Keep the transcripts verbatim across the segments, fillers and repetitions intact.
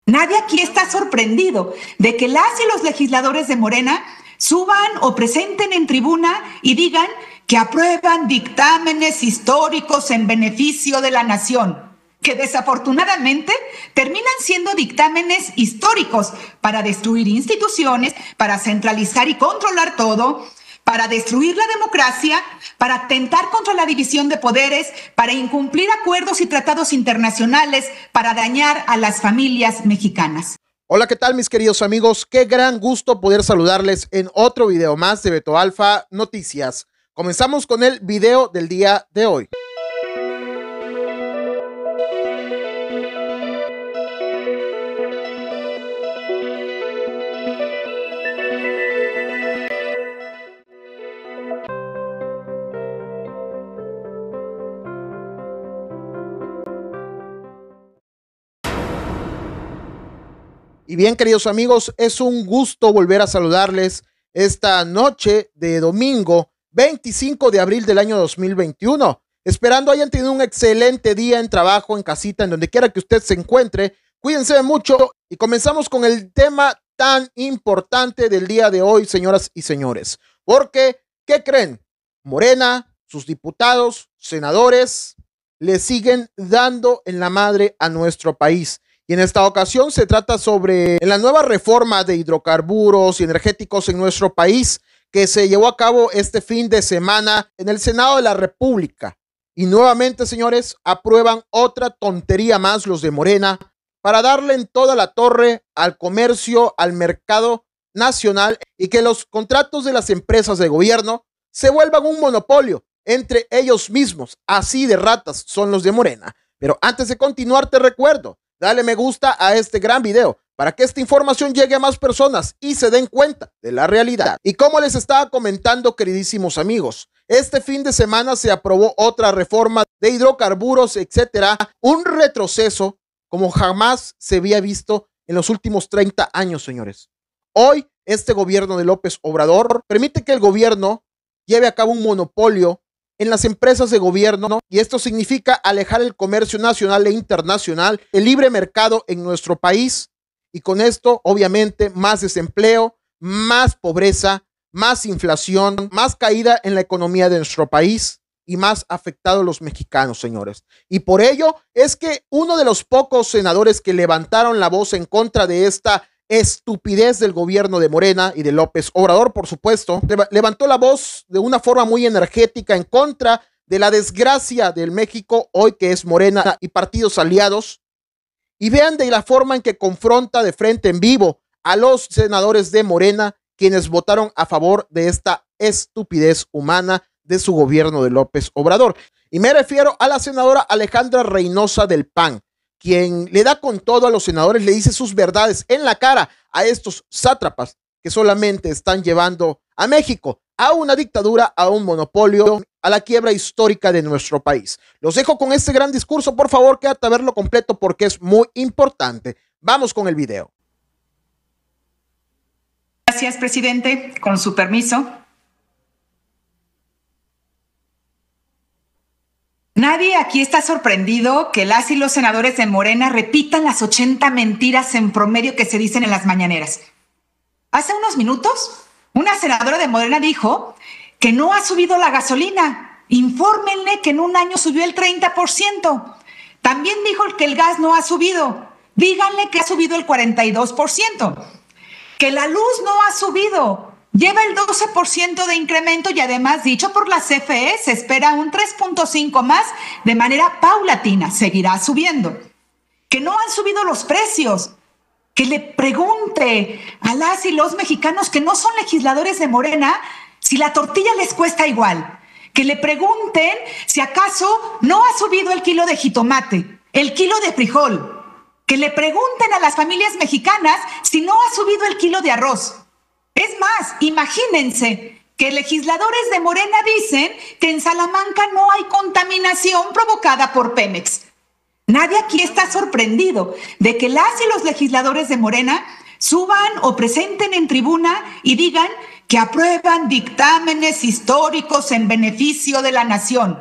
Nadie aquí está sorprendido de que las y los legisladores de Morena suban o presenten en tribuna y digan que aprueban dictámenes históricos en beneficio de la nación, que desafortunadamente terminan siendo dictámenes históricos para destruir instituciones, para centralizar y controlar todo, para destruir la democracia, para atentar contra la división de poderes, para incumplir acuerdos y tratados internacionales, para dañar a las familias mexicanas. Hola, ¿qué tal mis queridos amigos? Qué gran gusto poder saludarles en otro video más de Beto Alfa Noticias. Comenzamos con el video del día de hoy. Y bien, queridos amigos, es un gusto volver a saludarles esta noche de domingo veinticinco de abril del año dos mil veintiuno. Esperando hayan tenido un excelente día en trabajo, en casita, en donde quiera que usted se encuentre. Cuídense mucho y comenzamos con el tema tan importante del día de hoy, señoras y señores. Porque, ¿qué creen? Morena, sus diputados, senadores, le siguen dando en la madre a nuestro país. Y en esta ocasión se trata sobre la nueva reforma de hidrocarburos y energéticos en nuestro país que se llevó a cabo este fin de semana en el Senado de la República. Y nuevamente, señores, aprueban otra tontería más los de Morena para darle en toda la torre al comercio, al mercado nacional y que los contratos de las empresas de gobierno se vuelvan un monopolio entre ellos mismos. Así de ratas son los de Morena. Pero antes de continuar, te recuerdo, dale me gusta a este gran video para que esta información llegue a más personas y se den cuenta de la realidad. Y como les estaba comentando, queridísimos amigos, este fin de semana se aprobó otra reforma de hidrocarburos, etcétera. Un retroceso como jamás se había visto en los últimos treinta años, señores. Hoy, este gobierno de López Obrador permite que el gobierno lleve a cabo un monopolio en las empresas de gobierno, y esto significa alejar el comercio nacional e internacional, el libre mercado en nuestro país, y con esto obviamente más desempleo, más pobreza, más inflación, más caída en la economía de nuestro país y más afectados los mexicanos, señores. Y por ello es que uno de los pocos senadores que levantaron la voz en contra de esta estupidez del gobierno de Morena y de López Obrador, por supuesto, levantó la voz de una forma muy energética en contra de la desgracia del México hoy, que es Morena y partidos aliados. Y vean de la forma en que confronta de frente en vivo a los senadores de Morena, quienes votaron a favor de esta estupidez humana de su gobierno de López Obrador. Y me refiero a la senadora Alejandra Reynosa del P A N, quien le da con todo a los senadores, le dice sus verdades en la cara a estos sátrapas que solamente están llevando a México a una dictadura, a un monopolio, a la quiebra histórica de nuestro país. Los dejo con este gran discurso, por favor, quédate a verlo completo porque es muy importante. Vamos con el video. Gracias, presidente. Con su permiso. Nadie aquí está sorprendido que las y los senadores de Morena repitan las ochenta mentiras en promedio que se dicen en las mañaneras. Hace unos minutos, una senadora de Morena dijo que no ha subido la gasolina. Infórmenle que en un año subió el treinta por ciento. También dijo que el gas no ha subido. Díganle que ha subido el cuarenta y dos por ciento. Que la luz no ha subido. Lleva el doce por ciento de incremento y además, dicho por la C F E, se espera un tres punto cinco más de manera paulatina. Seguirá subiendo. Que no han subido los precios. Que le pregunte a las y los mexicanos que no son legisladores de Morena si la tortilla les cuesta igual. Que le pregunten si acaso no ha subido el kilo de jitomate, el kilo de frijol. Que le pregunten a las familias mexicanas si no ha subido el kilo de arroz. Es más, imagínense que legisladores de Morena dicen que en Salamanca no hay contaminación provocada por Pemex. Nadie aquí está sorprendido de que las y los legisladores de Morena suban o presenten en tribuna y digan que aprueban dictámenes históricos en beneficio de la nación,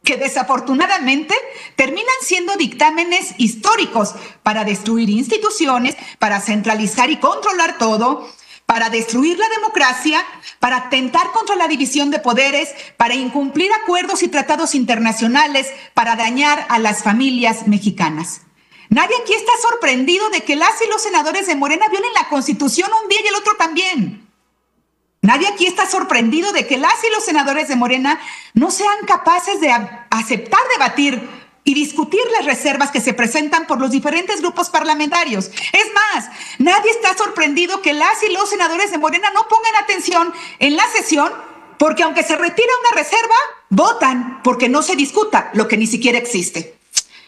que desafortunadamente terminan siendo dictámenes históricos para destruir instituciones, para centralizar y controlar todo, para destruir la democracia, para atentar contra la división de poderes, para incumplir acuerdos y tratados internacionales, para dañar a las familias mexicanas. Nadie aquí está sorprendido de que las y los senadores de Morena violen la Constitución un día y el otro también. Nadie aquí está sorprendido de que las y los senadores de Morena no sean capaces de aceptar debatir y discutir las reservas que se presentan por los diferentes grupos parlamentarios. Es más, nadie está sorprendido que las y los senadores de Morena no pongan atención en la sesión, porque aunque se retira una reserva, votan porque no se discuta lo que ni siquiera existe.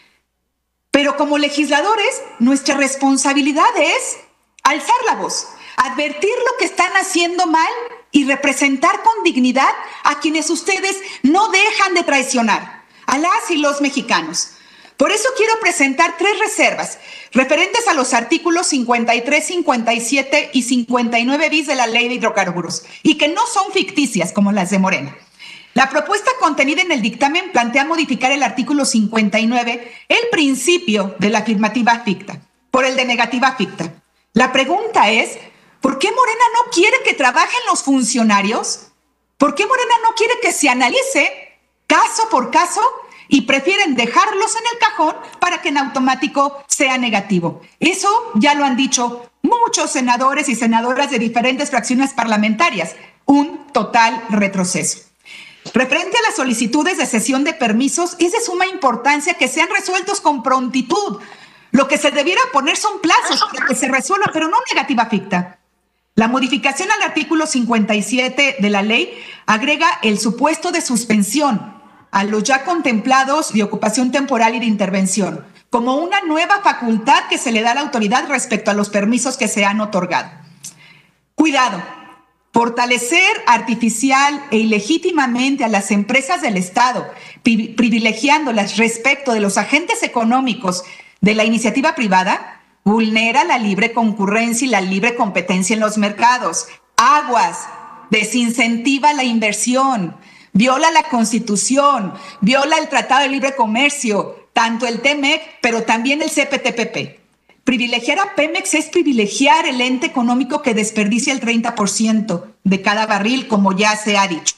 Pero como legisladores, nuestra responsabilidad es alzar la voz, advertir lo que están haciendo mal y representar con dignidad a quienes ustedes no dejan de traicionar, a las y los mexicanos. Por eso quiero presentar tres reservas referentes a los artículos cincuenta y tres, cincuenta y siete y cincuenta y nueve bis de la Ley de Hidrocarburos, y que no son ficticias como las de Morena. La propuesta contenida en el dictamen plantea modificar el artículo cincuenta y nueve, el principio de la afirmativa ficta, por el de negativa ficta. La pregunta es, ¿por qué Morena no quiere que trabajen los funcionarios? ¿Por qué Morena no quiere que se analice caso por caso y prefieren dejarlos en el cajón para que en automático sea negativo? Eso ya lo han dicho muchos senadores y senadoras de diferentes fracciones parlamentarias. Un total retroceso. Referente a las solicitudes de cesión de permisos, es de suma importancia que sean resueltos con prontitud. Lo que se debiera poner son plazos para que se resuelva, pero no negativa ficta. La modificación al artículo cincuenta y siete de la ley agrega el supuesto de suspensión a los ya contemplados de ocupación temporal y de intervención, como una nueva facultad que se le da a la autoridad respecto a los permisos que se han otorgado. Cuidado, fortalecer artificial e ilegítimamente a las empresas del Estado, pri- privilegiándolas respecto de los agentes económicos de la iniciativa privada, vulnera la libre concurrencia y la libre competencia en los mercados. Aguas, desincentiva la inversión, viola la Constitución, viola el Tratado de Libre Comercio, tanto el T M E C, pero también el C P T P P. Privilegiar a Pemex es privilegiar el ente económico que desperdicia el treinta por ciento de cada barril, como ya se ha dicho.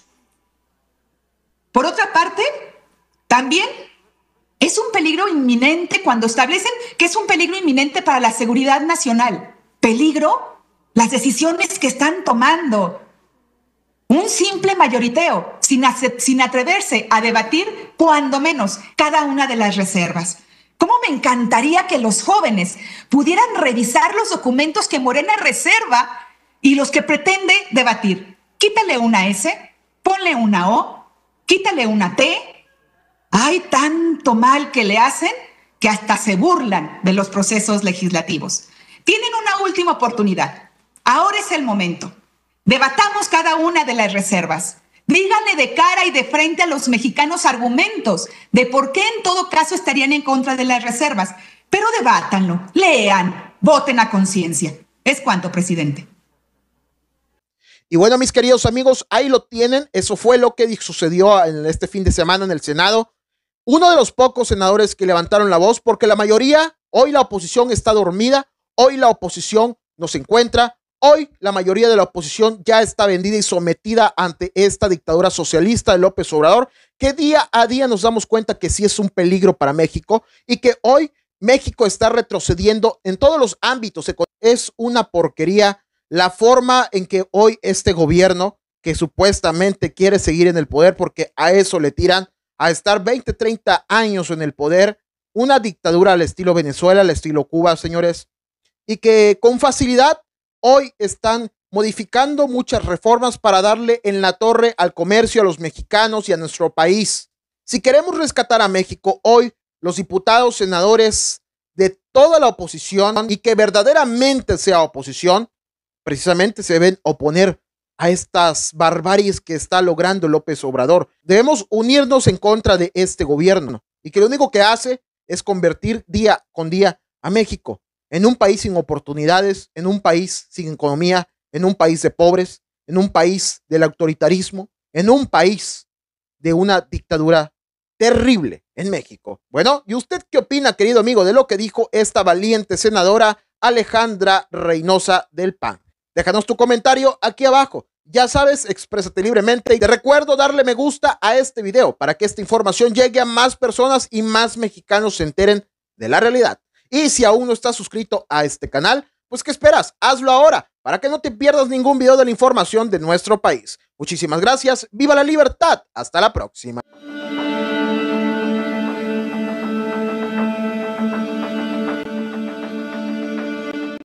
Por otra parte, también es un peligro inminente cuando establecen que es un peligro inminente para la seguridad nacional. ¿Peligro? Las decisiones que están tomando. Un simple mayoriteo, sin, sin atreverse a debatir, cuando menos, cada una de las reservas. ¿Cómo me encantaría que los jóvenes pudieran revisar los documentos que Morena reserva y los que pretende debatir? Quítale una S, ponle una O, quítale una T. Hay tanto mal que le hacen que hasta se burlan de los procesos legislativos. Tienen una última oportunidad. Ahora es el momento. Debatamos cada una de las reservas. Díganle de cara y de frente a los mexicanos argumentos de por qué en todo caso estarían en contra de las reservas. Pero debátanlo, lean, voten a conciencia. Es cuanto, presidente. Y bueno, mis queridos amigos, ahí lo tienen. Eso fue lo que sucedió en este fin de semana en el Senado. Uno de los pocos senadores que levantaron la voz, porque la mayoría, hoy la oposición está dormida, hoy la oposición no se encuentra, hoy la mayoría de la oposición ya está vendida y sometida ante esta dictadura socialista de López Obrador, que día a día nos damos cuenta que sí es un peligro para México y que hoy México está retrocediendo en todos los ámbitos. Es una porquería la forma en que hoy este gobierno, que supuestamente quiere seguir en el poder porque a eso le tiran, a estar veinte, treinta años en el poder, una dictadura al estilo Venezuela, al estilo Cuba, señores, y que con facilidad hoy están modificando muchas reformas para darle en la torre al comercio, a los mexicanos y a nuestro país. Si queremos rescatar a México, hoy los diputados, senadores de toda la oposición y que verdaderamente sea oposición, precisamente se deben oponer a estas barbaries que está logrando López Obrador. Debemos unirnos en contra de este gobierno y que lo único que hace es convertir día con día a México en un país sin oportunidades, en un país sin economía, en un país de pobres, en un país del autoritarismo, en un país de una dictadura terrible en México. Bueno, ¿y usted qué opina, querido amigo, de lo que dijo esta valiente senadora Alejandra Reynosa del P A N? Déjanos tu comentario aquí abajo. Ya sabes, exprésate libremente y te recuerdo darle me gusta a este video para que esta información llegue a más personas y más mexicanos se enteren de la realidad. Y si aún no estás suscrito a este canal, pues ¿qué esperas? Hazlo ahora para que no te pierdas ningún video de la información de nuestro país. Muchísimas gracias, viva la libertad, hasta la próxima.